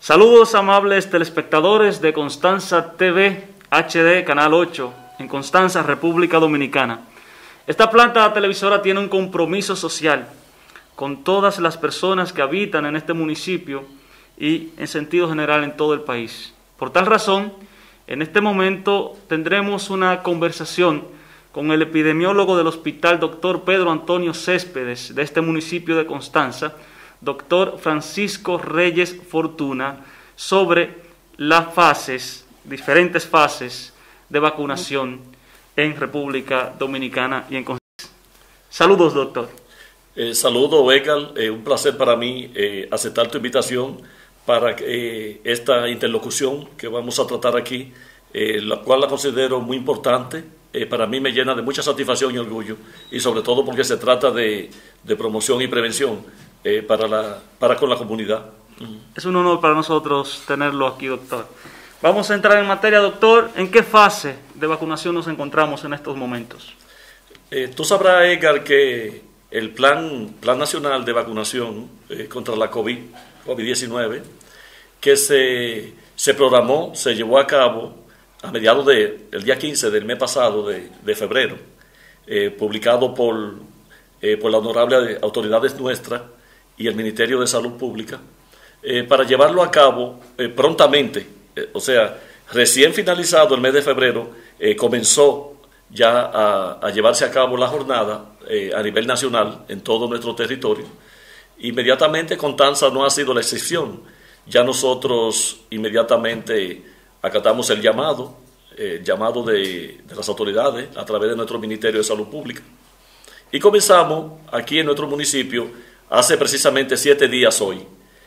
Saludos amables telespectadores de Constanza TV HD, Canal 8, en Constanza, República Dominicana. Esta planta televisora tiene un compromiso social con todas las personas que habitan en este municipio y en sentido general en todo el país. Por tal razón, en este momento tendremos una conversación con el epidemiólogo del Hospital Dr. Pedro Antonio Céspedes de este municipio de Constanza, Dr. Francisco Reyes Fortuna, sobre las diferentes fases de vacunación en República Dominicana y en Constanza. Saludos, doctor. Saludos, Edgar. Un placer para mí aceptar tu invitación para esta interlocución que vamos a tratar aquí, la cual la considero muy importante. Para mí me llena de mucha satisfacción y orgullo, y sobre todo porque se trata de promoción y prevención para con la comunidad. Es un honor para nosotros tenerlo aquí, doctor. Vamos a entrar en materia, doctor. ¿En qué fase de vacunación nos encontramos en estos momentos? Tú sabrás, Edgar, que el Plan Nacional de Vacunación contra la COVID-19, que se programó, se llevó a cabo a mediados del día 15 del mes pasado, de febrero, publicado por las honorables autoridades nuestras y el Ministerio de Salud Pública, para llevarlo a cabo prontamente. O sea, recién finalizado el mes de febrero, comenzó ya a llevarse a cabo la jornada a nivel nacional en todo nuestro territorio. Inmediatamente Constanza no ha sido la excepción. Ya nosotros inmediatamente acatamos el llamado de las autoridades a través de nuestro Ministerio de Salud Pública. Y comenzamos aquí en nuestro municipio hace precisamente 7 días hoy.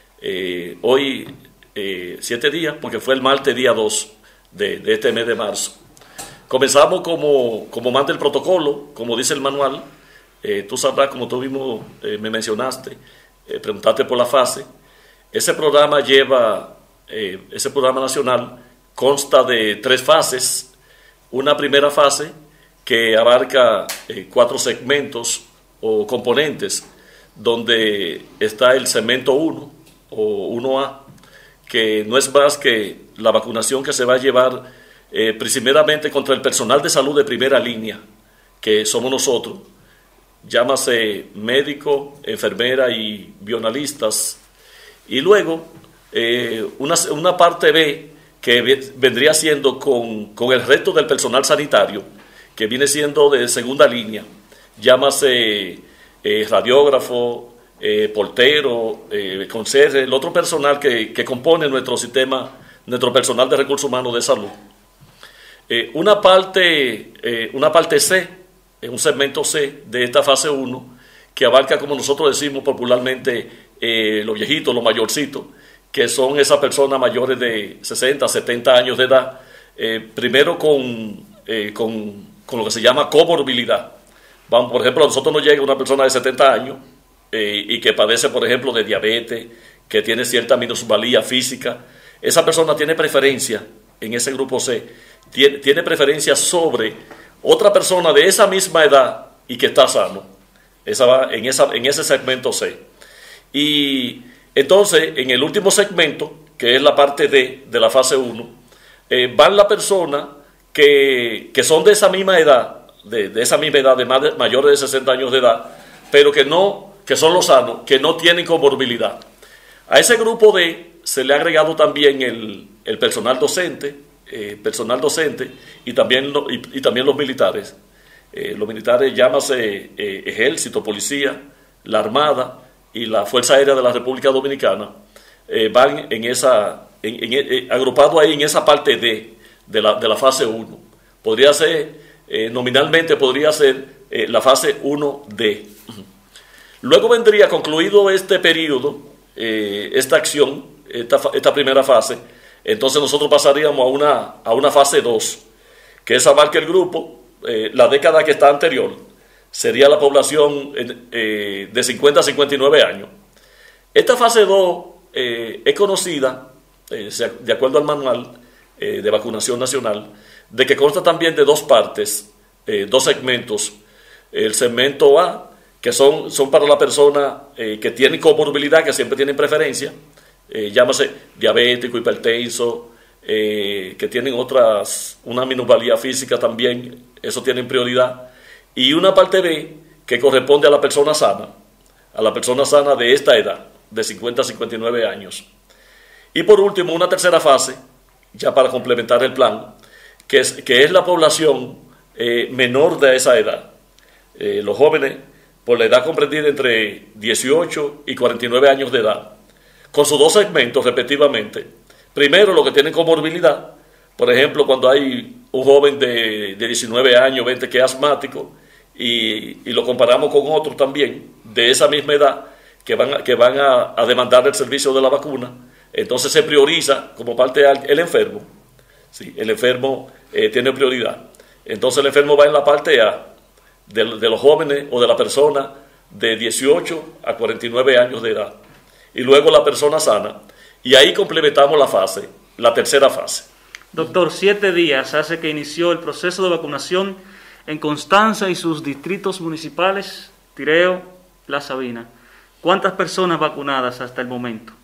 7 días, porque fue el martes día 2 de este mes de marzo. Comenzamos como manda el protocolo, como dice el manual. Tú sabrás, como tú mismo me mencionaste, preguntaste por la fase. Ese programa nacional consta de 3 fases. Una primera fase que abarca 4 segmentos o componentes, donde está el segmento 1 o 1A, que no es más que la vacunación que se va a llevar primeramente contra el personal de salud de primera línea, que somos nosotros, llámase médico, enfermera y bioanalistas, y luego una parte B que vendría siendo con el resto del personal sanitario, que viene siendo de segunda línea, llámase radiógrafo, portero, conserje, el otro personal que compone nuestro sistema, nuestro personal de recursos humanos de salud. Una parte C, un segmento C de esta fase 1, que abarca, como nosotros decimos popularmente, los viejitos, los mayorcitos, que son esas personas mayores de 60, 70 años de edad, primero con lo que se llama comorbilidad. Por ejemplo, a nosotros nos llega una persona de 70 años y que padece, por ejemplo, de diabetes, que tiene cierta minusvalía física. Esa persona tiene preferencia en ese grupo C, tiene preferencia sobre otra persona de esa misma edad y que está sano. Esa va en ese segmento C. Y entonces, en el último segmento, que es la parte D de la fase 1, van las personas que son de esa misma edad, de esa misma edad, de mayores de 60 años de edad, pero que son los sanos, que no tienen comorbilidad. A ese grupo D se le ha agregado también el personal docente y también los militares. Los militares, llámase Ejército, Policía, la Armada y la Fuerza Aérea de la República Dominicana, van agrupados ahí en esa parte D de la fase 1. Podría ser, nominalmente podría ser la fase 1D. Luego vendría, concluido este periodo, esta acción, esta primera fase, entonces nosotros pasaríamos a una fase 2, que es abarca el grupo, la década que está anterior, sería la población de 50 a 59 años. Esta fase 2 es conocida, de acuerdo al manual de vacunación nacional, de que consta también de 2 partes, 2 segmentos. El segmento A, que son para la persona que tiene comorbilidad, que siempre tienen preferencia, llámase diabético, hipertenso, que tienen una minusvalía física también, eso tienen prioridad. Y una parte B que corresponde a la persona sana de esta edad, de 50 a 59 años. Y por último, una tercera fase, ya para complementar el plan, que es la población menor de esa edad. Los jóvenes, por la edad comprendida entre 18 y 49 años de edad, con sus dos segmentos respectivamente. Primero, los que tienen comorbilidad, por ejemplo, cuando hay un joven de 19 años, 20, que es asmático, y lo comparamos con otros también de esa misma edad, que van a demandar el servicio de la vacuna, entonces se prioriza como parte el enfermo. Sí, el enfermo tiene prioridad. Entonces el enfermo va en la parte A de los jóvenes o de la persona de 18 a 49 años de edad. Y luego la persona sana. Y ahí complementamos la tercera fase. Doctor, 7 días hace que inició el proceso de vacunación en Constanza y sus distritos municipales, Tireo, La Sabina. ¿Cuántas personas vacunadas hasta el momento?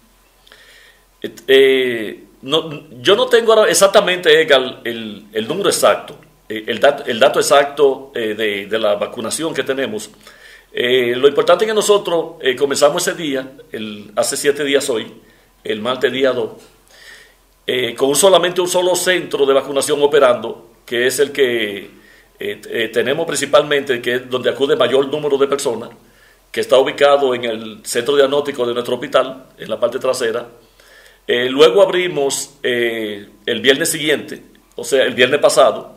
Yo no tengo ahora exactamente, Edgar, el número exacto, el dato exacto de la vacunación que tenemos. Lo importante es que nosotros comenzamos ese día, hace 7 días hoy, el martes día 2, con solamente un solo centro de vacunación operando, que es el que tenemos principalmente, que es donde acude mayor número de personas, que está ubicado en el centro diagnóstico de nuestro hospital, en la parte trasera. Luego abrimos el viernes siguiente, o sea, el viernes pasado,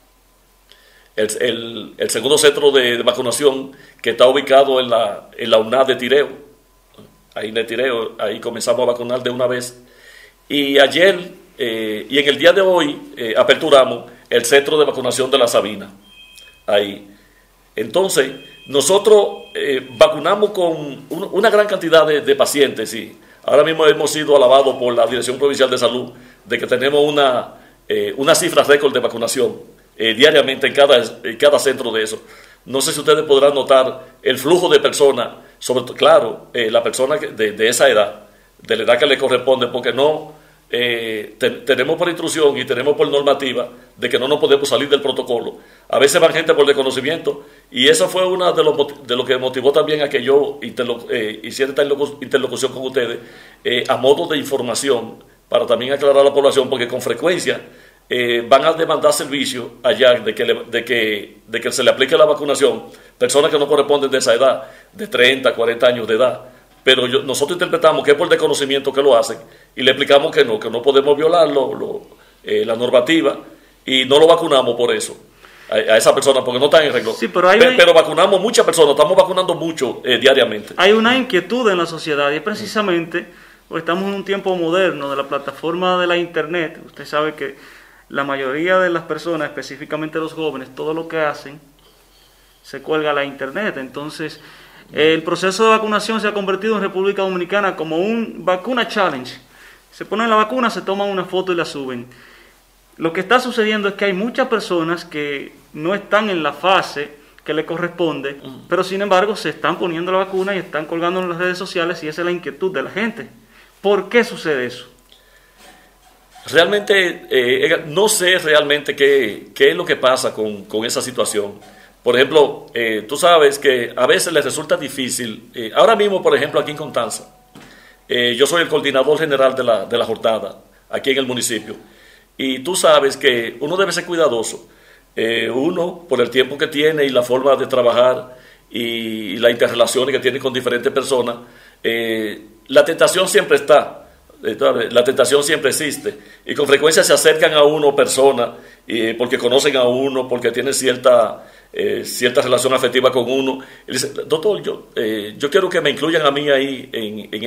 el segundo centro de vacunación, que está ubicado en la UNAD de Tireo. Ahí en el Tireo, ahí comenzamos a vacunar de una vez. Y ayer y en el día de hoy aperturamos el centro de vacunación de La Sabina. Ahí. Entonces, nosotros vacunamos con una gran cantidad de pacientes, sí. Ahora mismo hemos sido alabados por la Dirección Provincial de Salud de que tenemos una cifra récord de vacunación diariamente en cada centro de eso. No sé si ustedes podrán notar el flujo de personas, claro, la persona de esa edad, de la edad que le corresponde, porque no tenemos por instrucción y tenemos por normativa de que no nos podemos salir del protocolo. A veces van gente por desconocimiento, y eso fue una de lo que motivó también a que yo hiciera esta interlocución con ustedes, a modo de información, para también aclarar a la población, porque con frecuencia van a demandar servicio allá de que se le aplique la vacunación personas que no corresponden de esa edad, de 30, 40 años de edad. Pero nosotros interpretamos que es por desconocimiento que lo hacen, y le explicamos que no podemos violar la normativa, y no lo vacunamos por eso a esa persona, porque no están en regla. Sí, pero vacunamos muchas personas, estamos vacunando mucho diariamente. Hay una inquietud en la sociedad, y es precisamente porque estamos en un tiempo moderno de la plataforma de la internet. Usted sabe que la mayoría de las personas, específicamente los jóvenes, todo lo que hacen se cuelga a la internet. Entonces, el proceso de vacunación se ha convertido en República Dominicana como un vacuna challenge. Se ponen la vacuna, se toman una foto y la suben. Lo que está sucediendo es que hay muchas personas que no están en la fase que le corresponde, pero sin embargo se están poniendo la vacuna y están colgando en las redes sociales, y esa es la inquietud de la gente. ¿Por qué sucede eso? Realmente, no sé realmente qué es lo que pasa con esa situación. Por ejemplo, tú sabes que a veces les resulta difícil. Ahora mismo, por ejemplo, aquí en Constanza, yo soy el coordinador general de la jornada aquí en el municipio. Y tú sabes que uno debe ser cuidadoso. Uno, por el tiempo que tiene y la forma de trabajar y las interrelaciones que tiene con diferentes personas, la tentación siempre está. La tentación siempre existe, y con frecuencia se acercan a uno personas porque conocen a uno, porque tienen cierta relación afectiva con uno, y dicen: doctor, yo quiero que me incluyan a mí ahí en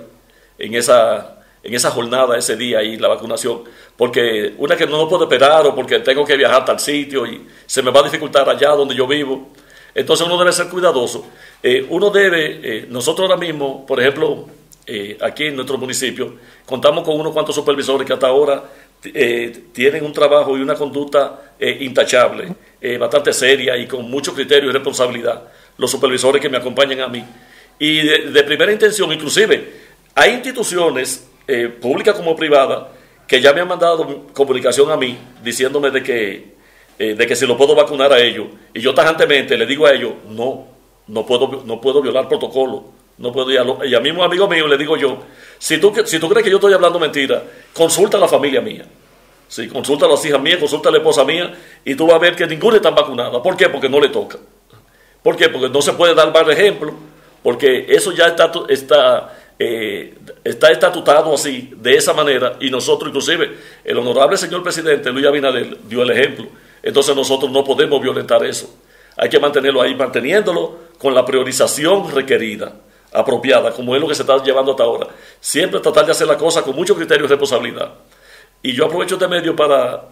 esa jornada, ese día ahí, la vacunación, porque una que no puedo esperar, o porque tengo que viajar a tal sitio y se me va a dificultar allá donde yo vivo. Entonces uno debe ser cuidadoso. Nosotros ahora mismo, por ejemplo, aquí en nuestro municipio, contamos con unos cuantos supervisores que hasta ahora tienen un trabajo y una conducta intachable, bastante seria y con mucho criterio y responsabilidad, los supervisores que me acompañan a mí. Y de primera intención, inclusive, hay instituciones pública como privada, que ya me han mandado comunicación a mí diciéndome de que si lo puedo vacunar a ellos. Y yo tajantemente le digo a ellos, no puedo violar protocolo. No puedo y a mismo amigo mío le digo yo, si tú crees que yo estoy hablando mentira, consulta a la familia mía. Sí, consulta a las hijas mías, consulta a la esposa mía, y tú vas a ver que ninguna está vacunada. ¿Por qué? Porque no le toca. ¿Por qué? Porque no se puede dar mal ejemplo, porque eso ya está estatutado así, de esa manera, y nosotros, inclusive, el honorable señor presidente Luis Abinader dio el ejemplo. Entonces nosotros no podemos violentar eso. Hay que mantenerlo ahí, manteniéndolo con la priorización requerida, apropiada, como es lo que se está llevando hasta ahora. Siempre tratar de hacer la cosa con mucho criterio y responsabilidad. Y yo aprovecho este medio para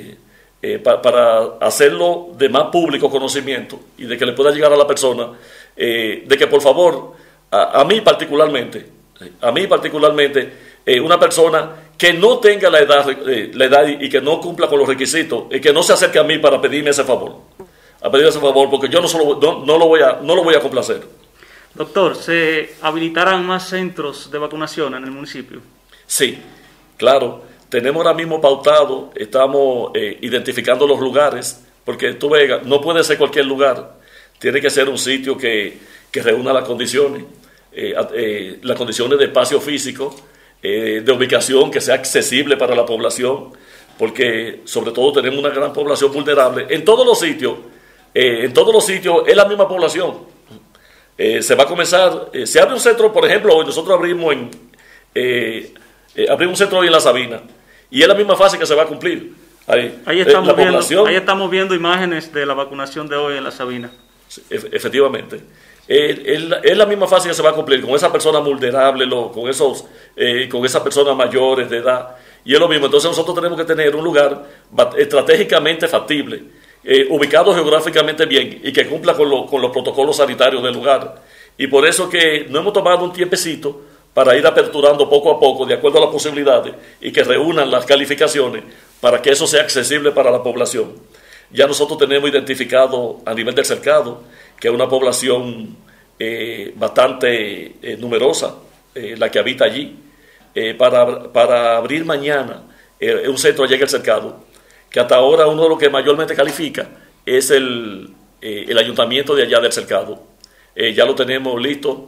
hacerlo de más público conocimiento y de que le pueda llegar a la persona, de que por favor, a mí particularmente, una persona que no tenga la edad y que no cumpla con los requisitos, y que no se acerque a mí para pedirme ese favor, porque yo no lo voy a complacer. Doctor, ¿se habilitarán más centros de vacunación en el municipio? Sí, claro. Tenemos ahora mismo pautado, estamos identificando los lugares, porque tú veas, no puede ser cualquier lugar, tiene que ser un sitio que reúna las condiciones de espacio físico, de ubicación, que sea accesible para la población, porque sobre todo tenemos una gran población vulnerable. En todos los sitios es la misma población. Se va a comenzar, se abre un centro, por ejemplo, hoy nosotros abrimos un centro hoy en La Sabina, y es la misma fase que se va a cumplir. Ahí estamos viendo imágenes de la vacunación de hoy en La Sabina. Efectivamente. Es la misma fase que se va a cumplir con esas personas vulnerables, con esas personas mayores de edad. Y es lo mismo. Entonces nosotros tenemos que tener un lugar estratégicamente factible, ubicado geográficamente bien y que cumpla con los protocolos sanitarios del lugar. Y por eso que no hemos tomado un tiempecito para ir aperturando poco a poco, de acuerdo a las posibilidades, y que reúnan las calificaciones para que eso sea accesible para la población. Ya nosotros tenemos identificado a nivel del cercado, que es una población bastante numerosa, la que habita allí, para abrir mañana un centro allá en el cercado, que hasta ahora uno de los que mayormente califica es el ayuntamiento de allá del cercado. Ya lo tenemos listo,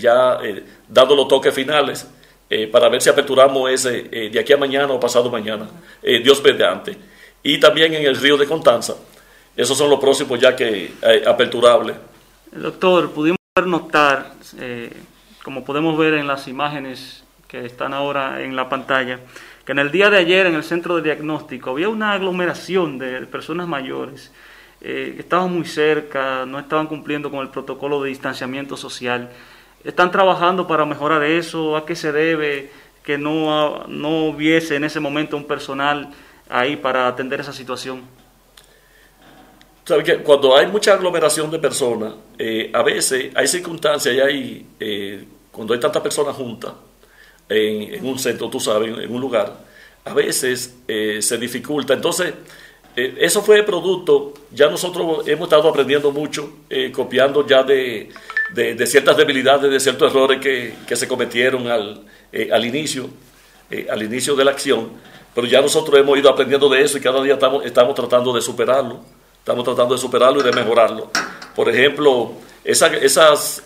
dando los toques finales, para ver si aperturamos ese de aquí a mañana o pasado mañana, Dios mediante. Y también en el río de Constanza. Esos son los próximos ya que aperturables. Doctor, pudimos notar, como podemos ver en las imágenes que están ahora en la pantalla, que en el día de ayer en el centro de diagnóstico había una aglomeración de personas mayores que estaban muy cerca, no estaban cumpliendo con el protocolo de distanciamiento social. ¿Están trabajando para mejorar eso? ¿A qué se debe que no hubiese en ese momento un personal ahí para atender esa situación? ¿Sabes qué? Cuando hay mucha aglomeración de personas, a veces hay circunstancias cuando hay tantas personas juntas en un centro, tú sabes, en un lugar, a veces se dificulta. Entonces, eso fue producto, ya nosotros hemos estado aprendiendo mucho, copiando ya de ciertas debilidades, de ciertos errores que se cometieron al inicio de la acción, pero ya nosotros hemos ido aprendiendo de eso y cada día estamos tratando de superarlo. Estamos tratando de superarlo y de mejorarlo. Por ejemplo, esas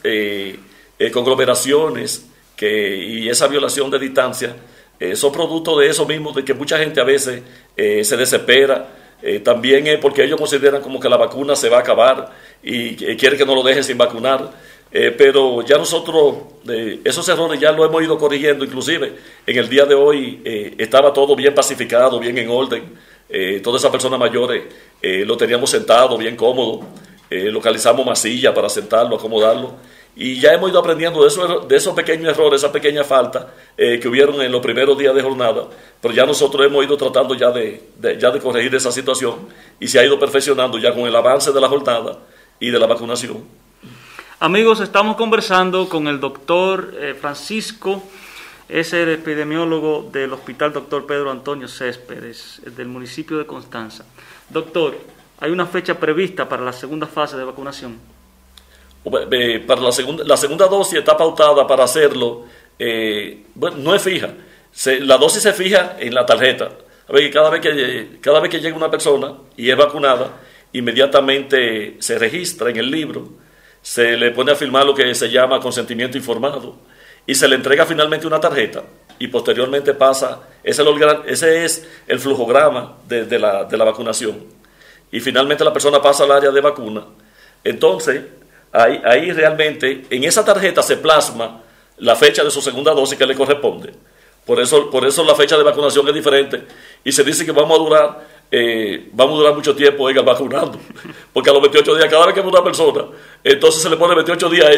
conglomeraciones y esa violación de distancia son producto de eso mismo, de que mucha gente a veces se desespera. También es porque ellos consideran como que la vacuna se va a acabar y quieren que no lo dejen sin vacunar. Pero ya nosotros esos errores ya lo hemos ido corrigiendo. Inclusive en el día de hoy estaba todo bien pacificado, bien en orden. Todas esas personas mayores lo teníamos sentado bien cómodo, localizamos masilla para sentarlo, acomodarlo, y ya hemos ido aprendiendo de esos pequeños errores, esas pequeñas faltas que hubieron en los primeros días de jornada, pero ya nosotros hemos ido tratando ya de corregir esa situación y se ha ido perfeccionando ya con el avance de la jornada y de la vacunación. Amigos, estamos conversando con el doctor Francisco, es el epidemiólogo del Hospital Dr. Pedro Antonio Céspedes, del municipio de Constanza. Doctor, ¿hay una fecha prevista para la segunda fase de vacunación? Para la segunda dosis está pautada para hacerlo, bueno, no es fija. La dosis se fija en la tarjeta. A ver, cada vez que llega una persona y es vacunada, inmediatamente se registra en el libro, se le pone a firmar lo que se llama consentimiento informado y se le entrega finalmente una tarjeta y posteriormente pasa, ese es el flujograma de la vacunación, y finalmente la persona pasa al área de vacuna. Entonces, ahí realmente en esa tarjeta se plasma la fecha de su segunda dosis que le corresponde. Por eso la fecha de vacunación es diferente y se dice que vamos a durar mucho tiempo vacunando, porque a los 28 días, cada vez que va una persona, entonces se le pone 28 días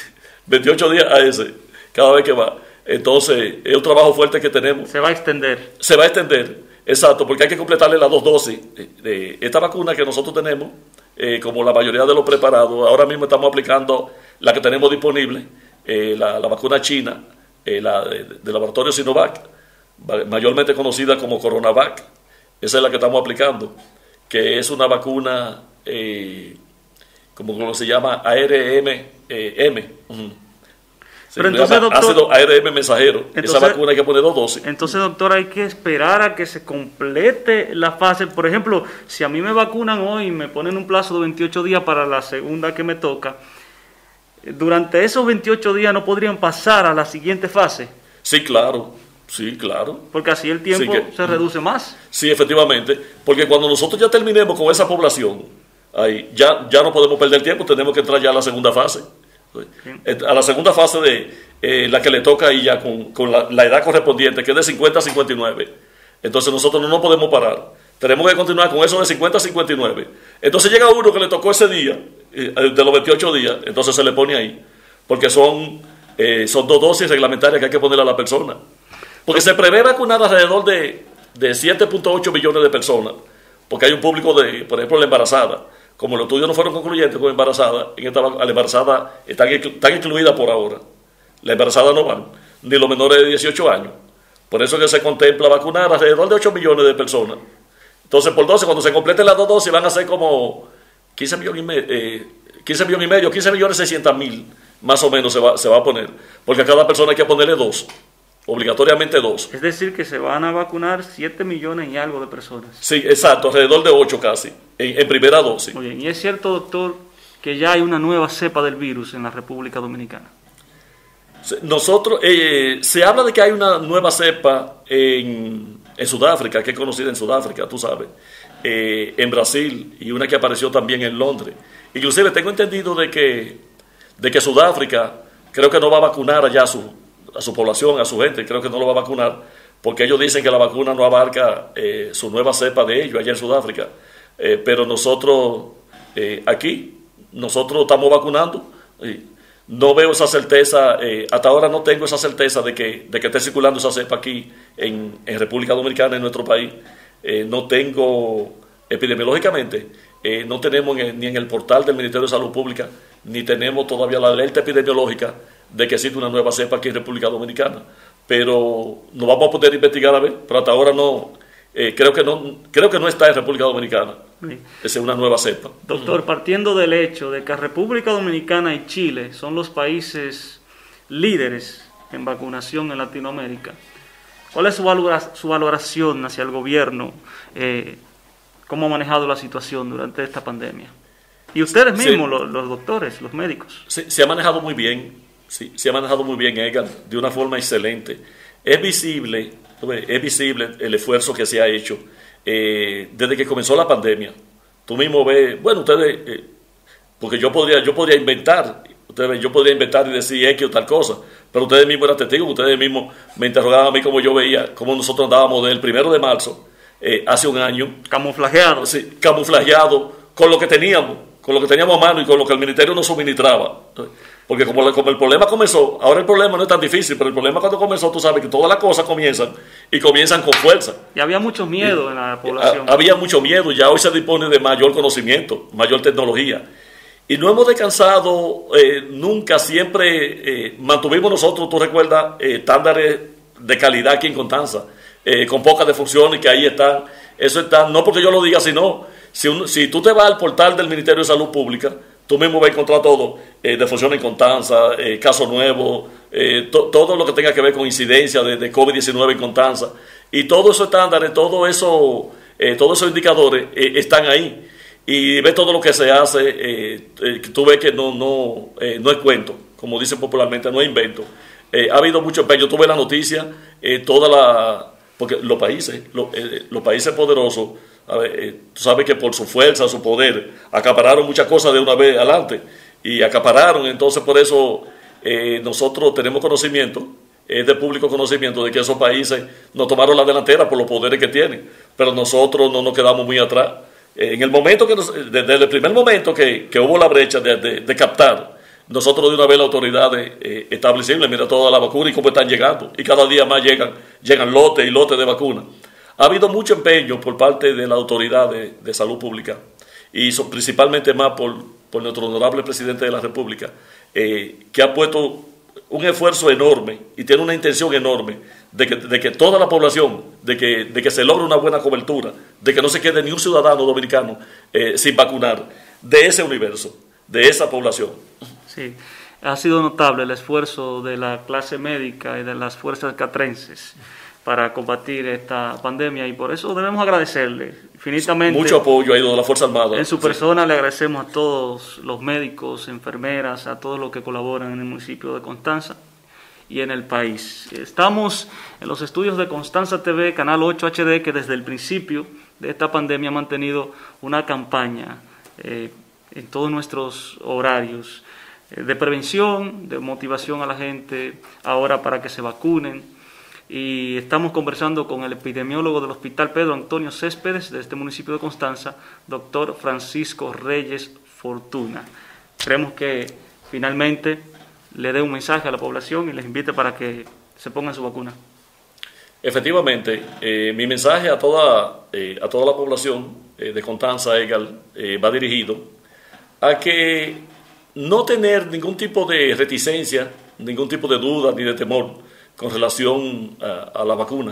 a ese, cada vez que va. Entonces es un trabajo fuerte que tenemos. Se va a extender. Se va a extender, exacto, porque hay que completarle las 2 dosis. Esta vacuna que nosotros tenemos, como la mayoría de los preparados, ahora mismo estamos aplicando la que tenemos disponible, la vacuna china, la del laboratorio Sinovac, mayormente conocida como Coronavac. Esa es la que estamos aplicando, que es una vacuna, como se llama, ARM-M. Pero entonces, doctor, ácido ARM mensajero. Entonces, esa vacuna hay que poner 2 dosis. Entonces, doctor, hay que esperar a que se complete la fase. Por ejemplo, si a mí me vacunan hoy y me ponen un plazo de 28 días para la segunda que me toca, durante esos 28 días no podrían pasar a la siguiente fase. Sí, claro. Sí, claro. Porque así el tiempo se reduce más. Sí, efectivamente. Porque cuando nosotros ya terminemos con esa población, ahí ya no podemos perder tiempo, tenemos que entrar ya a la segunda fase. A la segunda fase de la que le toca ahí ya con la edad correspondiente, que es de 50 a 59. Entonces nosotros no nos podemos parar. Tenemos que continuar con eso de 50 a 59. Entonces llega uno que le tocó ese día, de los 28 días, entonces se le pone ahí. Porque son 2 dosis reglamentarias que hay que ponerle a la persona. Porque se prevé vacunar alrededor de 7.8 millones de personas. Porque hay un público por ejemplo, la embarazada. Como los estudios no fueron concluyentes con embarazada, la embarazada están excluidas por ahora. La embarazada no van, ni los menores de 18 años. Por eso que se contempla vacunar alrededor de 8 millones de personas. Entonces, por 12, cuando se completen las 2 dosis, van a ser como 15 millones y medio, 15 millones 600 mil, más o menos se va a poner. Porque a cada persona hay que ponerle 2. Obligatoriamente 2. Es decir, que se van a vacunar 7 millones y algo de personas. Sí, exacto, alrededor de 8 casi, en primera dosis. Muy bien, y es cierto, doctor, que ya hay una nueva cepa del virus en la República Dominicana. Nosotros, se habla de que hay una nueva cepa en Sudáfrica, que es conocida en Sudáfrica, tú sabes, en Brasil, y una que apareció también en Londres. Inclusive tengo entendido de que Sudáfrica creo que no va a vacunar allá a su población, a su gente, creo que no lo va a vacunar, porque ellos dicen que la vacuna no abarca su nueva cepa de ellos allá en Sudáfrica. Pero nosotros, aquí, nosotros estamos vacunando. No veo esa certeza, hasta ahora no tengo esa certeza de que esté circulando esa cepa aquí en República Dominicana, en nuestro país. No tengo, epidemiológicamente, no tenemos ni en el portal del Ministerio de Salud Pública, ni tenemos todavía la alerta epidemiológica de que existe una nueva cepa aquí en República Dominicana. Pero nos vamos a poder investigar a ver, pero hasta ahora no, creo que no está en República Dominicana. Es una nueva cepa. Doctor, partiendo del hecho de que República Dominicana y Chile son los países líderes en vacunación en Latinoamérica, ¿cuál es su valoración hacia el gobierno? ¿Cómo ha manejado la situación durante esta pandemia? Y ustedes mismos, los doctores, los médicos. Se ha manejado muy bien, se ha manejado muy bien, Edgar, de una forma excelente. Es visible el esfuerzo que se ha hecho desde que comenzó la pandemia. Tú mismo ves, bueno, ustedes, porque yo podría inventar, yo podría inventar y decir X o tal cosa, pero ustedes mismos eran testigos, ustedes mismos me interrogaban a mí como yo veía, cómo nosotros andábamos del 1 de marzo, hace un año. Camuflajeado. Sí, camuflajeado, con lo que teníamos a mano y con lo que el ministerio nos suministraba. Porque como el problema comenzó, ahora el problema no es tan difícil, pero el problema cuando comenzó, tú sabes que todas las cosas comienzan con fuerza. Y había mucho miedo en la población. Había mucho miedo, ya hoy se dispone de mayor conocimiento, mayor tecnología. Y no hemos descansado nunca, siempre mantuvimos nosotros, tú recuerdas, estándares de calidad aquí en Constanza, con pocas defunciones que ahí están. Eso está, no porque yo lo diga, sino si tú te vas al portal del Ministerio de Salud Pública, tú mismo vas a encontrar todo, defunción en Constanza, caso nuevo, todo lo que tenga que ver con incidencia de COVID-19 en Constanza. Y todos esos estándares, todos esos indicadores están ahí. Y ves todo lo que se hace, tú ves que no es cuento, como dicen popularmente, no es invento. Ha habido mucho empeño. Tú ves la noticia, porque los países poderosos, tú sabes que por su fuerza, su poder, acapararon muchas cosas de una vez adelante. Y acapararon, entonces por eso nosotros tenemos conocimiento, de público conocimiento, de que esos países nos tomaron la delantera por los poderes que tienen. Pero nosotros no nos quedamos muy atrás. En el momento desde el primer momento que hubo la brecha de captar, nosotros de una vez las autoridades establecibles, mira toda la vacuna y cómo están llegando, y cada día más llegan lotes y lotes de vacunas. Ha habido mucho empeño por parte de la autoridad de salud pública, y principalmente más por nuestro honorable presidente de la República, que ha puesto un esfuerzo enorme y tiene una intención enorme de que toda la población, de que se logre una buena cobertura, de que no se quede ni un ciudadano dominicano sin vacunar, de ese universo, de esa población. Sí, ha sido notable el esfuerzo de la clase médica y de las fuerzas catrenses para combatir esta pandemia, y por eso debemos agradecerle infinitamente. Mucho apoyo ha ido de la Fuerza Armada. En su persona le agradecemos a todos los médicos, enfermeras, a todos los que colaboran en el municipio de Constanza y en el país. Estamos en los estudios de Constanza TV, Canal 8 HD, que desde el principio de esta pandemia ha mantenido una campaña en todos nuestros horarios de prevención, de motivación a la gente ahora para que se vacunen. Y estamos conversando con el epidemiólogo del Hospital Pedro Antonio Céspedes de este municipio de Constanza, doctor Francisco Reyes Fortuna. Creemos que finalmente le dé un mensaje a la población y les invite para que se pongan su vacuna. Efectivamente, mi mensaje a toda la población de Constanza, Edgar, va dirigido a que no tener ningún tipo de reticencia, ningún tipo de duda ni de temor con relación a la vacuna.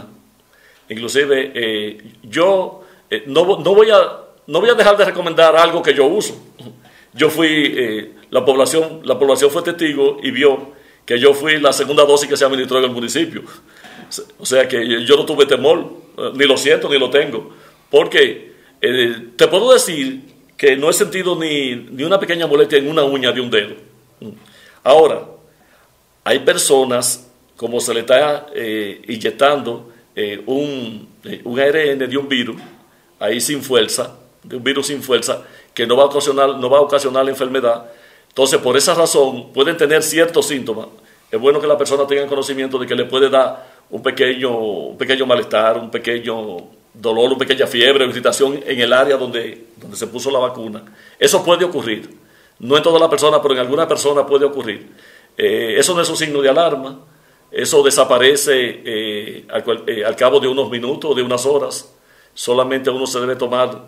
Inclusive, yo no voy a dejar de recomendar algo que yo uso. Yo fui, la población fue testigo y vio que yo fui la segunda dosis que se administró en el municipio. O sea que yo no tuve temor, ni lo siento, ni lo tengo. Porque te puedo decir que no he sentido ni una pequeña molestia en una uña de un dedo. Ahora, hay personas, como se le está inyectando un ARN de un virus, ahí sin fuerza, de un virus sin fuerza, que no va a ocasionar la enfermedad. Entonces, por esa razón, pueden tener ciertos síntomas. Es bueno que la persona tenga conocimiento de que le puede dar un pequeño malestar, un pequeño dolor, una pequeña fiebre, irritación en el área donde se puso la vacuna. Eso puede ocurrir. No en todas las personas, pero en alguna persona puede ocurrir. Eso no es un signo de alarma. Eso desaparece al cabo de unos minutos, de unas horas. Solamente uno se debe tomar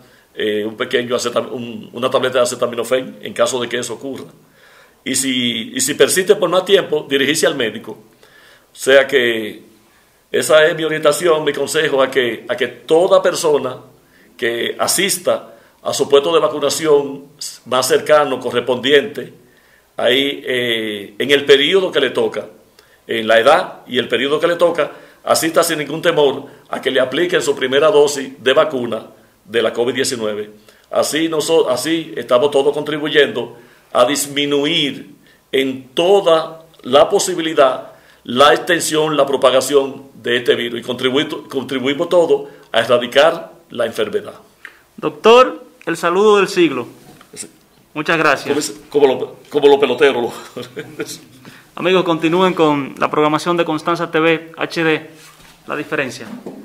una tableta de acetaminofén en caso de que eso ocurra. Y si persiste por más tiempo, dirigirse al médico. O sea que esa es mi orientación, mi consejo, a que toda persona que asista a su puesto de vacunación más cercano, correspondiente, ahí en el periodo que le toca, en la edad y el periodo que le toca, asista sin ningún temor a que le apliquen su primera dosis de vacuna de la COVID-19. Así estamos todos contribuyendo a disminuir en toda la posibilidad la extensión, la propagación de este virus, y contribuimos todos a erradicar la enfermedad. Doctor, el saludo del siglo. Muchas gracias. Como los peloteros. Amigos, continúen con la programación de Constanza TV HD, La Diferencia.